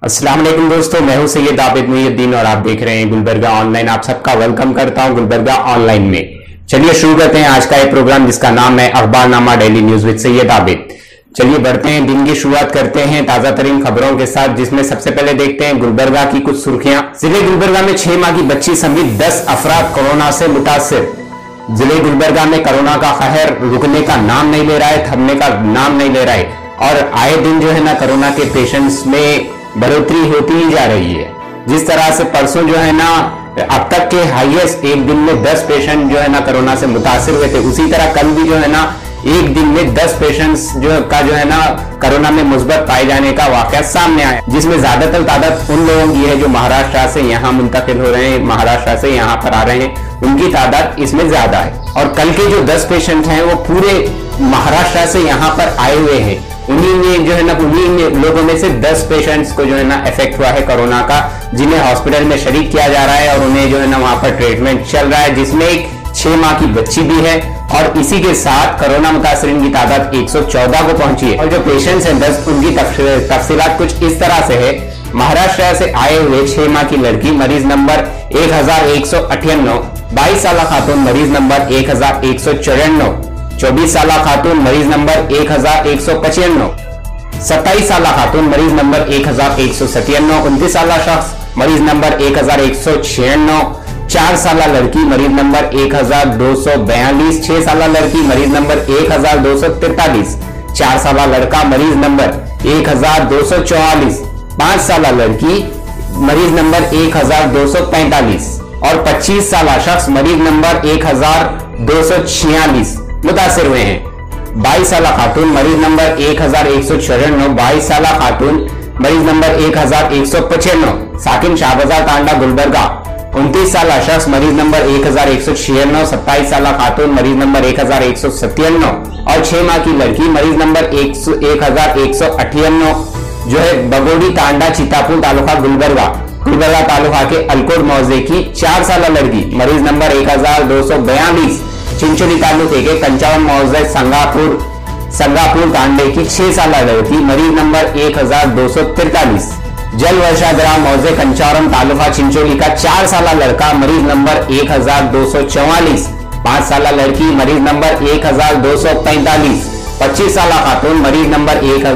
अस्सलाम वालेकुम दोस्तों, मैं हूं सैयद आबिद मुहिउद्दीन और आप देख रहे हैं गुलबर्गा ऑनलाइन। आप सबका वेलकम करता हूं गुलबर्गा ऑनलाइन में। चलिए शुरू करते हैं आज का ये प्रोग्राम जिसका नाम है Akhbarnama daily news with Syed Abid. चलिए बढ़ते हैं, दिन की शुरुआत करते हैं ताजा तरीन खबरों के साथ, जिसमें सबसे पहले देखते हैं गुलबर्गा की कुछ सुर्खियां। जिले गुलबर्गा में 6 माह की बच्ची समेत 10 अफराद कोरोना से मुतासिर। जिले गुलबर्गा में कोरोना का कहर रुकने का नाम नहीं ले रहा है, थमने का नाम नहीं ले रहा है और आए दिन जो है ना कोरोना के पेशेंट्स में बढ़ोतरी होती ही जा रही है। जिस तरह से परसों जो है ना अब तक के हाईएस्ट एक दिन में 10 पेशेंट जो है ना कोरोना से मुतासिर हुए थे, उसी तरह कल भी जो है ना एक दिन में 10 पेशेंट्स जो है ना कोरोना में मुस्बत पाए जाने का वाकया सामने आया, जिसमें ज्यादातर तादाद उन लोगों की है जो महाराष्ट्र से यहाँ मुंतकिल हो रहे हैं, महाराष्ट्र से यहाँ पर आ रहे हैं, उनकी तादाद इसमें ज्यादा है। और कल के जो 10 पेशेंट हैं वो पूरे महाराष्ट्र से यहाँ पर आए हुए हैं। उन्हीं में जो है ना उन्हीं लोगों में से 10 पेशेंट्स को जो है ना इफेक्ट हुआ है कोरोना का, जिन्हें हॉस्पिटल में शरीक किया जा रहा है और उन्हें जो है ना वहां पर ट्रीटमेंट चल रहा है, जिसमें एक 6 माह की बच्ची भी है। और इसी के साथ कोरोना मुतासरीन की तादाद 114 को पहुंची है। और जो पेशेंट्स हैं 10, उनकी तफसीलात कुछ इस तरह से है। महाराष्ट्र से आए हुए 6 माह की लड़की मरीज नंबर 1198, 22 साल खातून मरीज नंबर 1194, 24 साल खातून मरीज नंबर 1195, 27 साल खातून मरीज नंबर 1197, 29 साल शख्स मरीज नंबर 1196, 4 साल लड़की मरीज नंबर 1242, 6 साल लड़की मरीज नंबर 1243, 4 साल लड़का मरीज नंबर 1244, 5 साल लड़की मरीज नंबर 1245 और 25 साल शख्स मरीज नंबर 1246 मुतासिर हुए हैं। 22 साल खातून मरीज नंबर 1194, 22 साल खातून मरीज नंबर 1195, साकिन शाहबाजार तांडा गुलबर्गा। 29 साल शख्स मरीज नंबर 1196, 27 साल खातून मरीज नंबर 1197 और 6 माह की लड़की मरीज नंबर 1198 जो है बगोड़ी तांडा चितापुर तालुका गुलबर्गा तालुका के अलकोट मौजे की 4 साल लड़की मरीज नंबर 1242 चिंचोली तालुके के कंचावन मौजे संगापुर तांडे की 6 साल लड़की मरीज नंबर 1243, जल वर्षा ग्राम मौजे कंचावरम तालुका चिंचोली का 4 साल लड़का मरीज नंबर 1244, 5 साल लड़की मरीज नंबर 1245, 25 साल खातून मरीज नंबर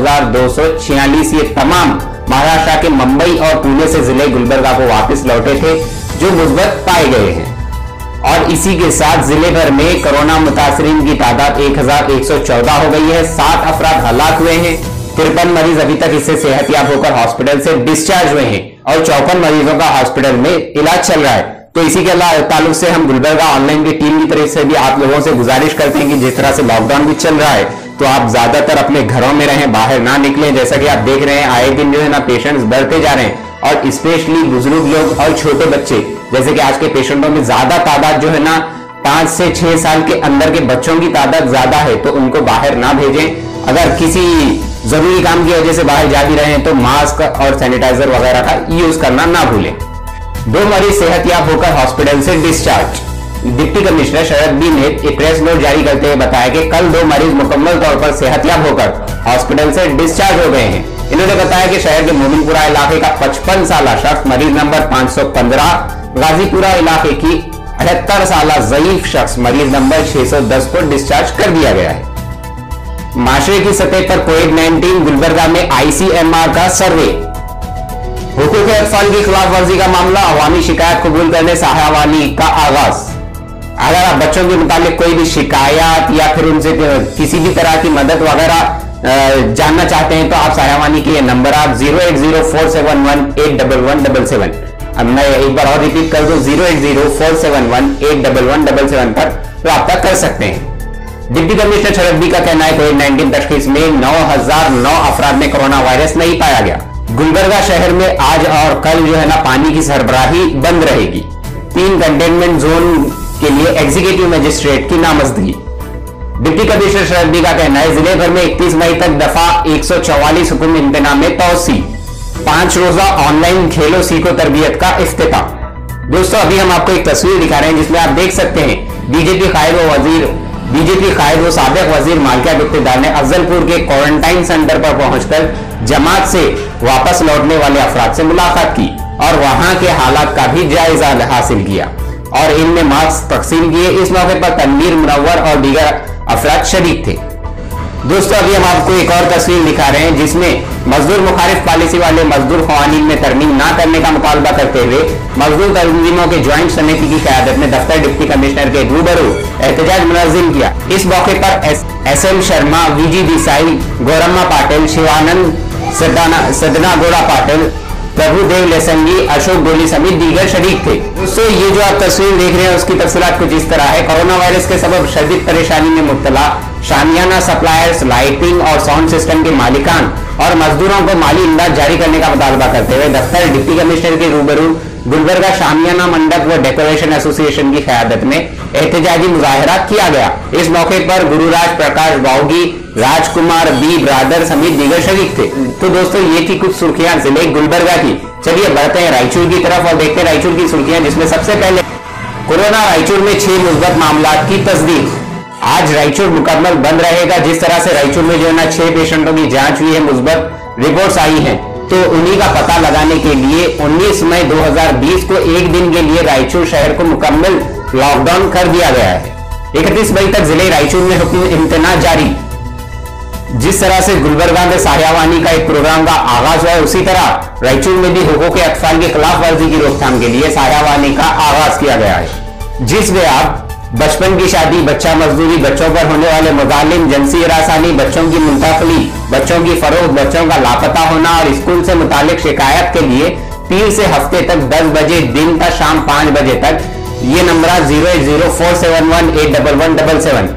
1246। ये तमाम महाराष्ट्र के मुंबई और पुणे से जिले गुलबर्गा को वापस लौटे थे जो मुस्बत पाए गए हैं। और इसी के साथ जिले भर में कोरोना मुतासरीन की तादाद 1114 हो गई है। 7 अफराद हलाक हुए हैं, 53 मरीज अभी तक इससे सेहतयाब होकर हॉस्पिटल से डिस्चार्ज हुए हैं और 54 मरीजों का हॉस्पिटल में इलाज चल रहा है। तो इसी के ताल्लुक से हम गुलबर्गा ऑनलाइन की टीम की तरफ से भी आप लोगों से गुजारिश करते हैं कि जिस तरह से लॉकडाउन भी चल रहा है तो आप ज्यादातर अपने घरों में रहें, बाहर ना निकलें। जैसा कि आप देख रहे हैं आए दिन जो है ना पेशेंट्स बढ़ते जा रहे हैं और स्पेशली बुजुर्ग लोग और छोटे बच्चे, जैसे कि आज के पेशेंटों में ज्यादा तादाद जो है ना 5 से 6 साल के अंदर के बच्चों की तादाद ज्यादा है, तो उनको बाहर ना भेजें। अगर किसी जरूरी काम की वजह से बाहर जा भी रहे हैं तो मास्क और सैनिटाइजर वगैरह का यूज करना ना भूलें। 2 मरीज सेहतयाब होकर हॉस्पिटल से discharge. Deputy commissioner Sharad B ने एक प्रेस नोट जारी करते हुए बताया कि कल 2 मरीज मुकम्मल तौर पर सेहतयाब होकर हॉस्पिटल से डिस्चार्ज हो गए हैं। इन्होंने बताया कि शहर के मोमिनपुरा इलाके का 55 साल शख्स मरीज नंबर 515, गाजीपुरा इलाके की 78 साल जयीफ शख्स मरीज नंबर 610 को डिस्चार्ज कर दिया गया है। माशरे की सतह पर कोविड-19 गुलबर्गा में ICMR का सर्वे। हुकूक अतफाल की खिलाफ वर्जी का मामला, अवामी शिकायत कबूल करने सहायवानी का आगाज। अगर आप बच्चों के मुताबिक कोई भी शिकायत या फिर उनसे किसी भी तरह की मदद वगैरह जानना चाहते हैं तो आप सहायवानी के नंबर आप 08047181177। अब मैं एक बार और रिपीट कर दूं 08047181177 पर रब्ता कर सकते हैं। डिप्टी कमिश्नर शरद बी का कहना है कोविड-19 तशखीस में 9009 अफराद में कोरोना वायरस नहीं पाया गया। गुलबर्गा शहर में आज और कल जो है ना पानी की सरबराही बंद रहेगी। 3 कंटेनमेंट जोन के लिए एग्जीक्यूटिव मजिस्ट्रेट की नामजदगी। डिप्टी कमिश्नर शरद बी का कहना है जिले भर में 31 मई तक दफा 144 हुक्म इम्तिना में तौसी। 5 रोजा ऑनलाइन खेलो सीखो तरबियत का इफ्तिताह। दोस्तों अभी हम आपको एक तस्वीर दिखा रहे हैं जिसमें आप देख सकते हैं बीजेपी कायद व वजीर बीजेपी कायद व साबिक वजीर मालकिया गुप्तेदार ने अफजलपुर के क्वारंटाइन सेंटर पर पहुंचकर जमात से वापस लौटने वाले अफराद से मुलाकात की और वहां के हालात का भी जायजा हासिल किया और इनमें मास्क तकसीम किए। इस मौके पर तनवीर, मुनव्वर और दीगर अफराद शरीक थे। दोस्तों, अभी हम आपको एक और तस्वीर दिखा रहे हैं जिसमें मजदूर मुखालिफ पॉलिसी वाले मजदूर कानून में तरमीम न करने का मुतालबा करते हुए मजदूर तंजीमों के ज्वाइंट समिति की क़यादत में दफ्तर डिप्टी कमिश्नर के रूबरू एहतजाज मुनज़्ज़म किया। इस मौके पर एस.एम. शर्मा, वीजी देसाई, गौरम्मा पाटिल, शिवानंद सदनागौड़ा पाटिल, प्रभुदेव लेसंगी, अशोक गोली समेत दीगर शरीक थे। दोस्तों, ये जो आप तस्वीर देख रहे हैं उसकी तफसीलात कुछ इस तरह है। कोरोना वायरस के सबब शदीद परेशानी में मुब्तला शामियाना सप्लायर्स, लाइटिंग और साउंड सिस्टम के मालिकान और मजदूरों को माली इमदाद जारी करने का मुतालबा करते हुए दफ्तर डिप्टी कमिश्नर के रूबरू गुलबर्गा शामियाना मंडप व डेकोरेशन एसोसिएशन की क़यादत में एहतजाजी मुजाहरा किया गया। इस मौके पर गुरुराज, प्रकाश बाउगी, राजकुमार बी ब्रादर समेत दीगर शरीक थे। तो दोस्तों, ये थी कुछ सुर्खियां जिले गुलबर्गा की। चलिए बढ़ते हैं रायचूर की तरफ और देखते हैं रायचूर की सुर्खियां, जिसमें सबसे पहले कोरोना रायचूर में 6 मुस्बत मामलात की तस्दीक। आज रायचूर मुकम्मल बंद रहेगा। जिस तरह से रायचूर में जो है ना 6 पेशेंटों की जांच हुई है, मुस्बत रिपोर्ट्स आई हैं, तो उन्हीं का पता लगाने के लिए 19 मई 2020 को एक दिन के लिए रायचूर शहर को मुकम्मल लॉकडाउन कर दिया गया है। 31 मई तक जिले रायचूर में हुक्म इम्तिना जारी। जिस तरह से गुलबर्गा में साहियावानी का एक प्रोग्राम का आगाज हुआ है, उसी तरह रायचूर में भी हुकूक अतफाल की खिलाफ वर्जी की रोकथाम के लिए साहियावानी का आगाज किया गया है, जिसमें आप बचपन की शादी, बच्चा मजदूरी, बच्चों पर होने वाले मुजालिम, जिनसी हरासानी, बच्चों की मुंतकली, बच्चों की फरोख्त, बच्चों का लापता होना और स्कूल से मुतालिक शिकायत के लिए 3 से हफ्ते तक 10 बजे दिन का शाम 5 बजे तक ये नंबर 08047181177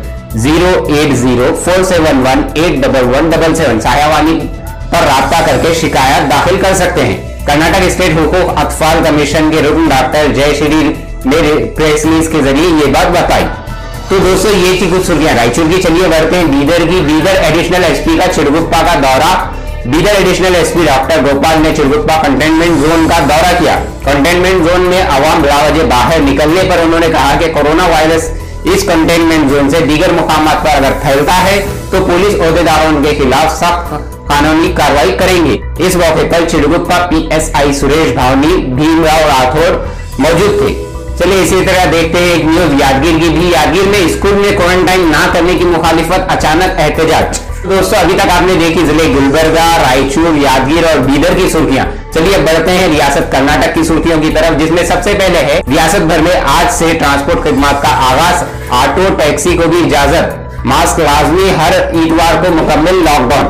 08047181177 साहियावानी पर राब्ता करके शिकायत दाखिल कर सकते हैं। कर्नाटक स्टेट हुकूक अतफाल कमीशन के रुकन डॉक्टर जयश्री ने प्रेस रिलीज के जरिए ये बात बताई। तो दोस्तों, ये थी कुछ सुर्खियां रायचूर की। चलिए बढ़ते हैं बीदर की। बीदर एडिशनल एसपी का चिड़गुप्पा का दौरा। Bidar additional SP doctor Gopal ने चिड़गुप्पा कंटेनमेंट जोन का दौरा किया। कंटेनमेंट जोन में आवाम बिला वजह बाहर निकलने पर उन्होंने कहा कि कोरोना वायरस इस कंटेनमेंट जोन से दीगर मुकामात पर अगर फैलता है तो पुलिस ओहदेदारों के खिलाफ सख्त कानूनी कार्रवाई करेंगे। इस मौके पर चिड़गुप्पा PSI सुरेश भावनी, भीमराव राठौर मौजूद थे। चलिए इसी तरह देखते हैं एक न्यूज यादगीर की भी। यादगीर में स्कूल में क्वारंटाइन ना करने की मुखालिफत, अचानक एहतजाज। दोस्तों, अभी तक आपने देखी जिले गुलबर्गा, रायचूर, यादगीर और बीदर की सुर्खियां। चलिए अब बढ़ते हैं रियासत कर्नाटक की सुर्खियों की तरफ, जिसमें सबसे पहले है रियासत भर में आज से ट्रांसपोर्ट खिदमत का आगाज। ऑटो टैक्सी को भी इजाजत, मास्क लाजमी, हर इतवार को मुकम्मल लॉकडाउन।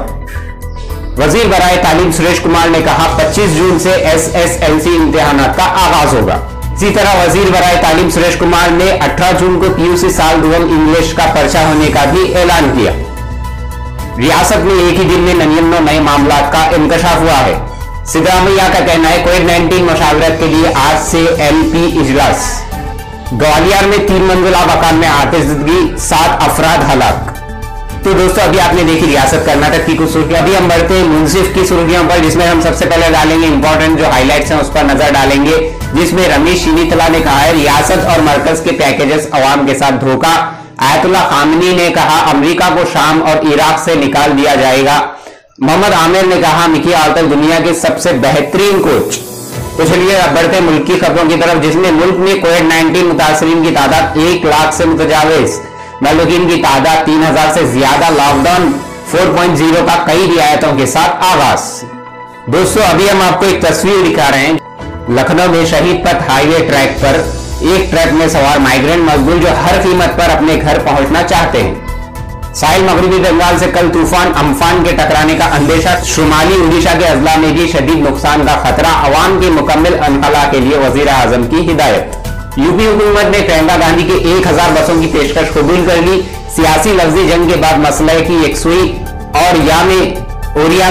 वजीर बराए तालीम सुरेश कुमार ने कहा 25 जून से SSLC इम्तिहानात का आगाज होगा। इसी तरह वजीर बराए तालीम सुरेश कुमार ने 18 जून को PUC साल दुआम इंग्लिश का पर्चा होने का भी ऐलान किया। रियासत में एक ही दिन में 99 नए मामलों का इंकशाफ हुआ है। सिद्धरामैया का कहना है कोविड-19 मुशावरत के लिए आज से LP इजलास। ग्वालियर में 3 मंजिला मकान में आतिशबाजी, 7 अफराद हलाक। तो दोस्तों, अभी आपने देखी रियासत कर्नाटक की कुछ सुर्खियां। अभी हम बढ़ते हैं मुंसिफ की सुर्खियों पर, जिसमें हम सबसे पहले डालेंगे इंपॉर्टेंट जो हाईलाइट्स हैं उस पर नजर डालेंगे, जिसमें रमेश चीनीतला ने कहा है रियासत और मरकज के पैकेजेस अवाम के साथ धोखा। आयतुल्लाह खामनी ने कहा अमेरिका को शाम और इराक से निकाल दिया जाएगा। मोहम्मद आमिर ने कहा मिकी आर्टर दुनिया के सबसे बेहतरीन कोच। तो चलिए अब बढ़ते मुल्क की खबरों की तरफ, जिसमें मुल्क में कोविड-19 मुतासरीन की तादाद 1 लाख से मुतजाविज, मलूकीन की तादाद 3000 से ज्यादा। लॉकडाउन 4.0 का कई रियायतों के साथ आगाज। दोस्तों, अभी हम आपको एक तस्वीर दिखा रहे हैं। लखनऊ में शहीद पथ हाईवे ट्रैक पर एक ट्रक में सवार माइग्रेंट मजदूर जो हर कीमत पर अपने घर पहुंचना चाहते हैं। साहिल मगरबी बंगाल से कल तूफान अम्फान के टकराने का अंदेशा। शुमाली उड़ीसा के अजला में भी शदीद नुकसान का खतरा। अवाम की मुकम्मल अनखला के लिए वजीर आजम की हिदायत। यूपी हुकूमत ने प्रियंका गांधी की 1000 बसों की पेशकश कबूल कर ली। सियासी लफ्जी जंग के बाद मसले की यकसुई और ओरिया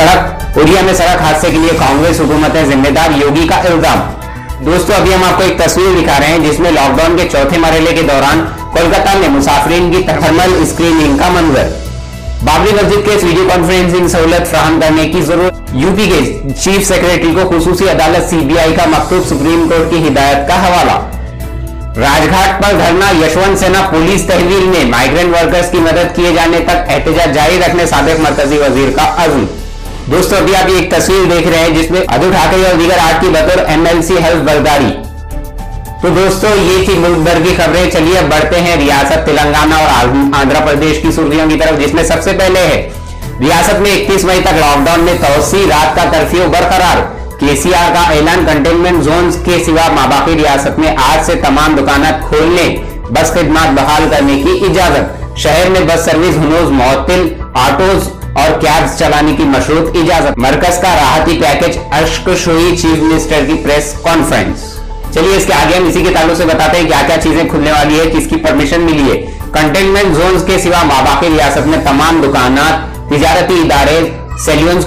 में सड़क हादसे के लिए कांग्रेस हुकूमत है जिम्मेदार, योगी का इल्जाम। दोस्तों, अभी हम आपको एक तस्वीर दिखा रहे हैं जिसमें लॉकडाउन के चौथे मरहले के दौरान कोलकाता में मुसाफिरीन की थर्मल स्क्रीनिंग का मंजर। बाबरी मस्जिद के वीडियो कॉन्फ्रेंसिंग सहूलत फराहम करने की जरूरत। यूपी के चीफ सेक्रेटरी को खुसूसी अदालत CBI का मकतूब सुप्रीम कोर्ट की हिदायत का हवाला। राजघाट पर धरना, यशवंत सिन्हा पुलिस तहवील में माइग्रेंट वर्कर्स की मदद किए जाने तक एहतजाज जारी रखने साबिक मरकजी वजीर का अज़्म। दोस्तों अभी आप एक तस्वीर देख रहे हैं जिसमें अब्दुल ठाकरे और दीगर आठ की बतौर MLC हेल्थ बर्दारी। तो दोस्तों ये थी मुल्क भर की खबरें। चलिए अब बढ़ते हैं रियासत तेलंगाना और आंध्र प्रदेश की सुर्खियों की तरफ, जिसमें सबसे पहले है रियासत में 31 मई तक लॉकडाउन में तोसी, रात का कर्फ्यू बरकरार। केसीआर का ऐलान, कंटेनमेंट जोन के सिवा बाकी रियासत में आज से तमाम दुकानें खोलने, बस खिदमत बहाल करने की इजाजत। शहर में बस सर्विस हुनूज मुअत्तिल, ऑटोज और कैब्स चलाने की मशरूत इजाजत। मरकज का राहती पैकेज अश्क शुई, चीफ मिनिस्टर की प्रेस कॉन्फ्रेंस। चलिए इसके आगे हम इसी के ताल्लुक से बताते हैं क्या क्या चीजें खुलने वाली है, किसकी परमिशन मिली है। कंटेनमेंट जोन के सिवा बाकी रियासत में तमाम दुकानात, तिजारती इदारे, सैलून्स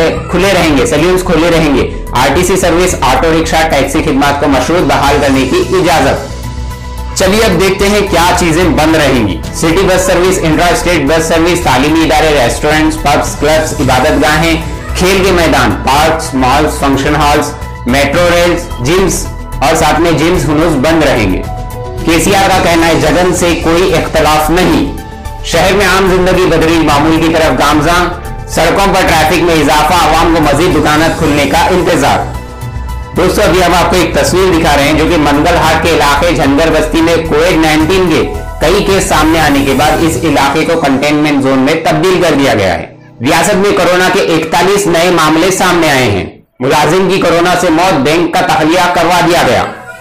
खुले रहेंगे। RTC service, auto rickshaw, taxi खिदमत को मशरूत बहाल करने की इजाजत। चलिए अब देखते हैं क्या चीजें बंद रहेंगी। City bus service, intra state bus service, तालीमी इदारे, रेस्टोरेंट्स, पब्स, क्लब्स, इबादतगाहें, खेल के मैदान, parks, malls, function halls, metro rails, gyms और साथ में जिम्स हुनूज बंद रहेंगे। केसीआर का कहना है जगन से कोई इख्तलाफ नहीं। शहर में आम जिंदगी बदली मामूल की तरफ गामजान, सड़कों पर ट्रैफिक में इजाफा, आवाम को मजीद दुकानें खुलने का इंतजार। दोस्तों अभी हम आपको एक तस्वीर दिखा रहे हैं जो कि मंगलहाट के इलाके झंगर बस्ती में कोविड-19 के कई केस सामने आने के बाद इस इलाके को कंटेनमेंट जोन में तब्दील कर दिया गया है। रियासत में कोरोना के 41 नए मामले सामने आए हैं। मुलाजिम की कोरोना से मौत, बैंक का तखलिया करवा दिया गया।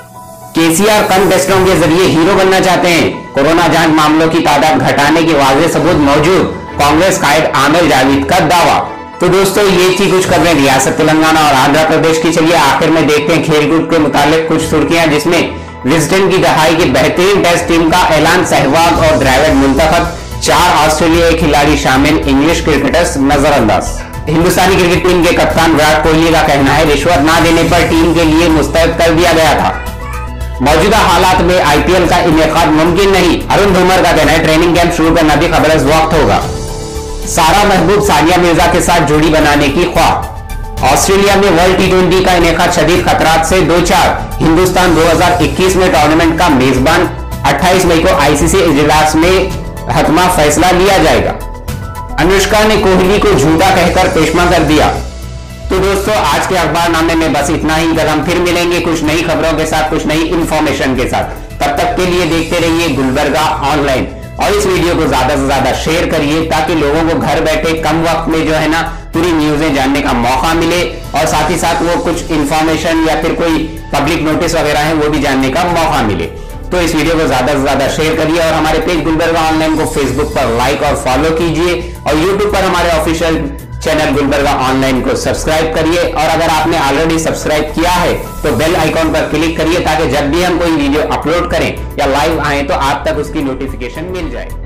केसीआर कम टेस्टों के जरिए हीरो बनना चाहते हैं। कोरोना जांच मामलों की तादाद घटाने के वाज़ेह सबूत मौजूद, कांग्रेस कायद आमिर जावेद का दावा। तो दोस्तों ये थी कुछ खबरें रियासत तेलंगाना और आंध्र प्रदेश की। चलिए आखिर में देखते हैं खेलकूद के मुतालिक कुछ सुर्खियां, जिसमें विजडन की दहाई की बेहतरीन टेस्ट टीम का ऐलान, सहवाग और द्रविड़ मुंतखब, 4 ऑस्ट्रेलियाई खिलाड़ी शामिल, इंग्लिश क्रिकेटर्स नजरअंदाज। हिंदुस्तानी क्रिकेट टीम के कप्तान विराट कोहली का कहना है रिश्वत ना देने पर टीम के लिए मुस्तैद कर दिया गया था। मौजूदा हालात में IPL का इनेकाद मुमकिन नहीं। अरुण धूमर का कहना है ट्रेनिंग कैंप शुरू करना भी खबर वक्त होगा। सारा महबूब सानिया मिर्जा के साथ जोड़ी बनाने की ख्वाह। ऑस्ट्रेलिया में वर्ल्ड T20 का इनेकाद शदीद खतरात से 2-4। हिंदुस्तान 2021 में टूर्नामेंट का मेजबान। 28 मई को ICC इजलास में हतमा फैसला लिया जाएगा। अनुष्का ने कोहली को झूठा कहकर पेशमा कर दिया। तो दोस्तों आज के अखबार नामे में बस इतना ही। कल हम फिर मिलेंगे कुछ नई खबरों के साथ, कुछ नई इंफॉर्मेशन के साथ। तब तक के लिए देखते रहिए गुलबर्गा ऑनलाइन और इस वीडियो को ज्यादा से ज्यादा शेयर करिए ताकि लोगों को घर बैठे कम वक्त में जो है ना पूरी न्यूज़ें जानने का मौका मिले और साथ ही साथ वो कुछ इंफॉर्मेशन या फिर कोई पब्लिक नोटिस वगैरह है वो भी जानने का मौका मिले। तो इस वीडियो को ज्यादा से ज्यादा शेयर करिए और हमारे पेज गुलबर्गा ऑनलाइन को फेसबुक पर लाइक और फॉलो कीजिए और यूट्यूब पर हमारे ऑफिशियल चैनल गुलबर्गा ऑनलाइन को सब्सक्राइब करिए। और अगर आपने ऑलरेडी सब्सक्राइब किया है तो बेल आइकॉन पर क्लिक करिए ताकि जब भी हम कोई वीडियो अपलोड करें या लाइव आए तो आप तक उसकी नोटिफिकेशन मिल जाए।